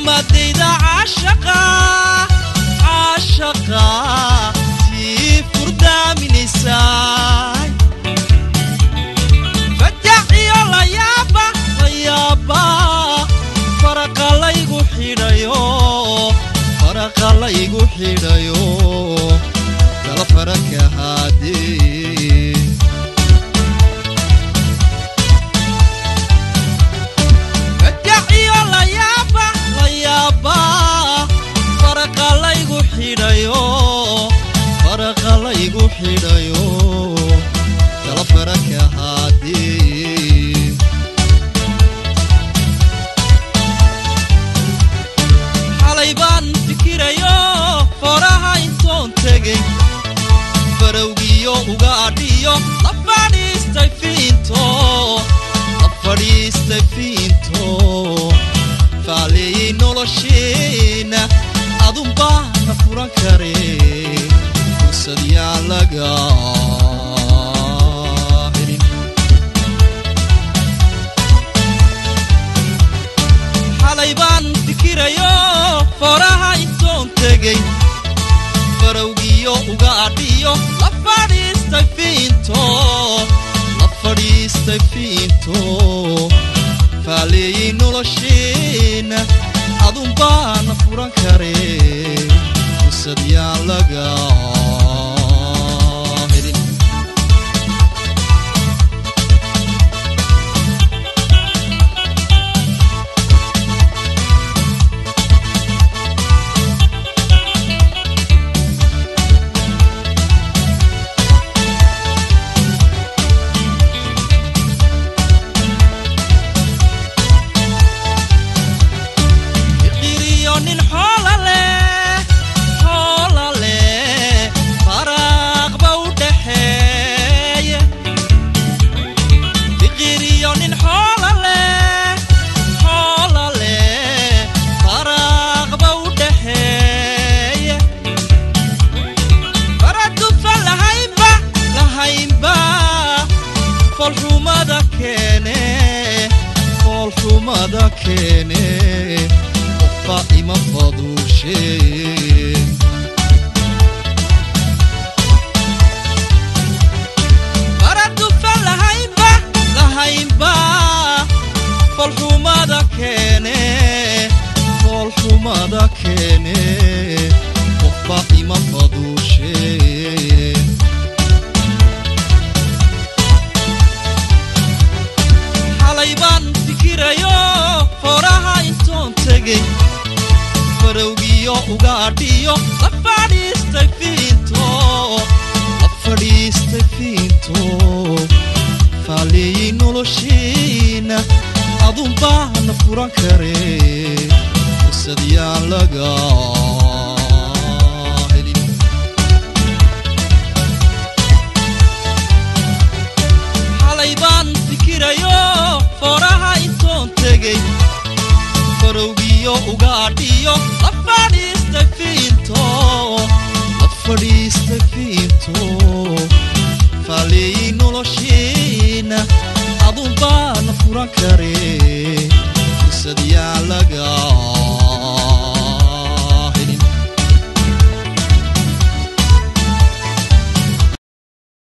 مديدة عاشقة تي فردا من الساي فتحي الله يابا فرق الله يقو حيريو كلا فرق هادي فتحي الله يابا فرق الله يقو حيريو كلا فرق هادي حليبان فكريو فراها انتون تغي فروغيو وغاديو لفاديستي فينتو فالي نولوشينا adun baana furan kare fursad yaa laga helin xalay baan fikirayo faraha intoon tegay farowgiyo uga adhiyo la fadhiistay fiinto faaleeyay nolosheena adun baana furan kare fursad yaa laga helin فالحمادة كيني وفا إما فضوشي بردو فالهيبة فالحمادة كيني وفا إما فضوشي حليبان فكريو فراها انتون تغي فروغيو وغاديو لفاديستي فينتو فالي نولوشينا adun baana furan kare fursad yaa laga helin xalay baan fikirayo faraha intoon tegay farowgiyo uga adhiyo la fadhiistay fiinto faaleeyay nolosheena adun baana furan kare